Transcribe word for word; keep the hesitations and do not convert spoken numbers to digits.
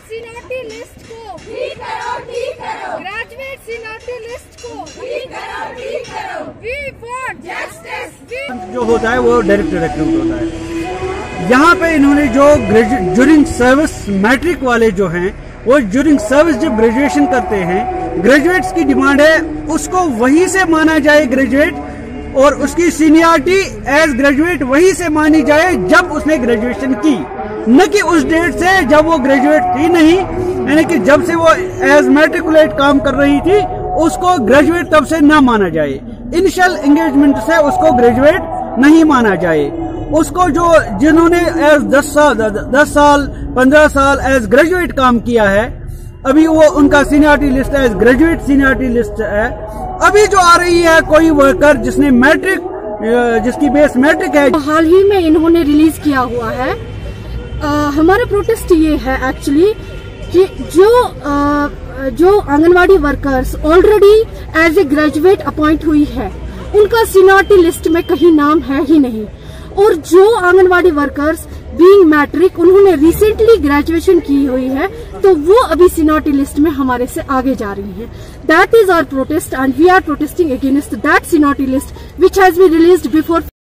seniority list को ठीक करो, ठीक करो। ग्रेजुएट seniority लिस्ट को ठीक करो, ठीक करो। We want justice। जो होता है वो डायरेक्ट रिक्रूट होता है। यहाँ पे इन्होंने जो ड्यूरिंग सर्विस मैट्रिक वाले जो हैं वो ड्यूरिंग सर्विस जब ग्रेजुएशन करते हैं, ग्रेजुएट्स की डिमांड है उसको वहीं से माना जाए ग्रेजुएट, और उसकी सीनियरिटी एज ग्रेजुएट वहीं से मानी जाए जब उसने ग्रेजुएशन की, न कि उस डेट से जब वो ग्रेजुएट थी नहीं, यानी कि जब से वो एज मैट्रिकुलेट काम कर रही थी उसको ग्रेजुएट तब से ना माना जाए। इनिशियल एंगेजमेंट से उसको ग्रेजुएट नहीं माना जाए। उसको जो जिन्होंने एज दस साल दस साल पंद्रह साल एज ग्रेजुएट काम किया है, अभी वो उनका seniority list as graduate seniority list है। अभी जो आ रही है कोई वर्कर जिसने मैट्रिक, जिसकी बेस मैट्रिक है, हाल ही में इन्होंने रिलीज किया हुआ है। आ, हमारा प्रोटेस्ट ये है एक्चुअली कि जो आ, जो anganwadi workers already as a graduate appoint हुई है उनका सीनियरिटी लिस्ट में कहीं नाम है ही नहीं, और जो आंगनवाड़ी वर्कर्स बीइंग मैट्रिक उन्होंने रिसेंटली ग्रेजुएशन की हुई है तो वो अभी सीनियरिटी लिस्ट में हमारे से आगे जा रही है। That is our protest and we are protesting against that seniority list which has been released before